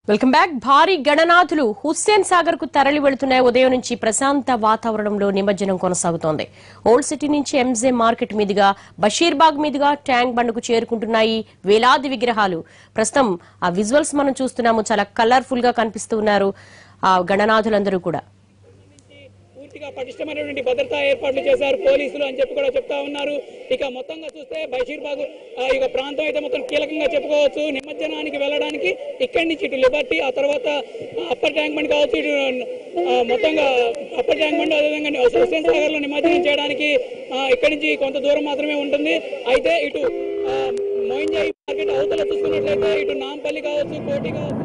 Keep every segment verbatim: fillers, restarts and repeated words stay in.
Welcome back. భారీ గణనాథులు హుస్సేన్ సాగర్ కు తరలి వెళుతున్నాయి. ఉదయం నుంచి ప్రశాంత వాతావరణంలో నిమజ్జనం కొనసాగుతోంది. ఓల్డ్ సిటీ నుంచి ఎంజే మార్కెట్ మీదుగా బషీర్బాగ్ మీదుగా ట్యాంక్ బండ్కు చేరుకుంటున్నాయి వేలాది విగ్రహాలు. ప్రస్తుతం ఆ విజువల్స్ మనం చూస్తున్నాము. చాలా కలర్ఫుల్ గా కనిపిస్తూ ఉన్నారు ఆ గణనాథులందరూ కూడా. పటిష్టమైనటువంటి భద్రతా ఏర్పాట్లు చేశారు పోలీసులు అని చెప్పి కూడా చెప్తా ఉన్నారు. ఇక మొత్తంగా చూస్తే బషీర్బాగ్ ఇక ప్రాంతం అయితే మొత్తం కీలకంగా చెప్పుకోవచ్చు. నిమజ్జనానికి వెళ్ళడానికి ఇక్కడి నుంచి ఇటు లిబర్టీ, ఆ తర్వాత అప్పర్ ట్యాంక్ బండ్ కావచ్చు, ఇటు మొత్తంగా అప్పర్ ట్యాంక్ బండ్, అదేవిధంగా హుస్సేన్ సాగర్ లో నిమజ్జనం చేయడానికి ఇక్కడి నుంచి కొంత దూరం మాత్రమే ఉంటుంది. అయితే ఇటు మోయింజాయి మార్కెట్ అవతల చూసుకున్నట్లయితే ఇటు నాంపల్లి కావచ్చు, కోటి కావచ్చు,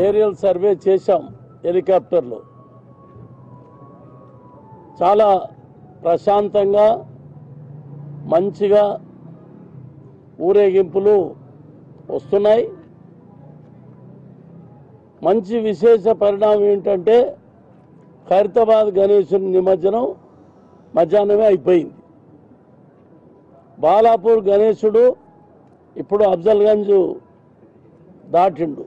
ఏరియల్ సర్వే చేశాం హెలికాప్టర్లో. చాలా ప్రశాంతంగా మంచిగా ఊరేగింపులు వస్తున్నాయి. మంచి విశేష పరిణామం ఏంటంటే ఖైరతాబాద్ గణేశుని నిమజ్జనం మధ్యాహ్నమే అయిపోయింది. బాలాపూర్ గణేశుడు ఇప్పుడు అఫ్జల్గంజ్ దాటిండు,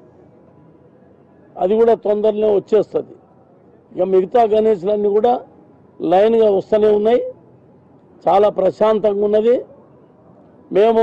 అది కూడా తొందరనే వచ్చేస్తుంది. ఇక మిగతా గణేశులన్నీ కూడా లైన్గా వస్తూనే ఉన్నాయి. చాలా ప్రశాంతంగా ఉన్నది. మేము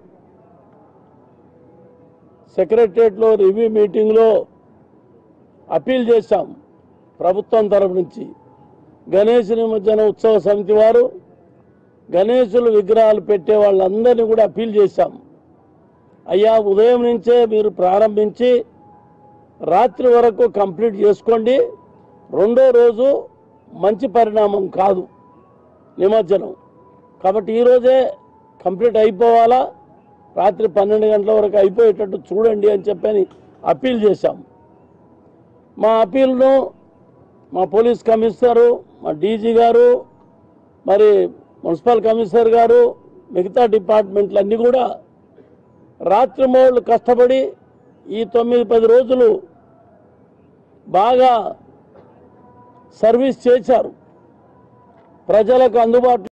సెక్రటరియట్లో రివ్యూ మీటింగ్లో అప్పీల్ చేశాం ప్రభుత్వం తరపు నుంచి. గణేష్ నిమజ్జన ఉత్సవ సమితి వారు గణేశులు విగ్రహాలు పెట్టే వాళ్ళందరినీ కూడా అప్పీల్ చేశాం. అయ్యా, ఉదయం నుంచే మీరు ప్రారంభించి రాత్రి వరకు కంప్లీట్ చేసుకోండి. రెండో రోజు మంచి పరిణామం కాదు నిమజ్జనం, కాబట్టి ఈరోజే కంప్లీట్ అయిపోవాలా, రాత్రి పన్నెండు గంటల వరకు అయిపోయేటట్టు చూడండి అని చెప్పని అప్పీల్ చేశాం. మా అప్పీల్ను మా పోలీస్ కమిషనరు, మా డీజీ గారు, మరి మున్సిపల్ కమిషనర్ గారు, మిగతా డిపార్ట్మెంట్లన్నీ కూడా రాత్రి మౌళ్ళు కష్టపడి ఈ తొమ్మిది పది రోజులు బాగా సర్వీస్ చేశారు. ప్రజలకు అందుబాటులో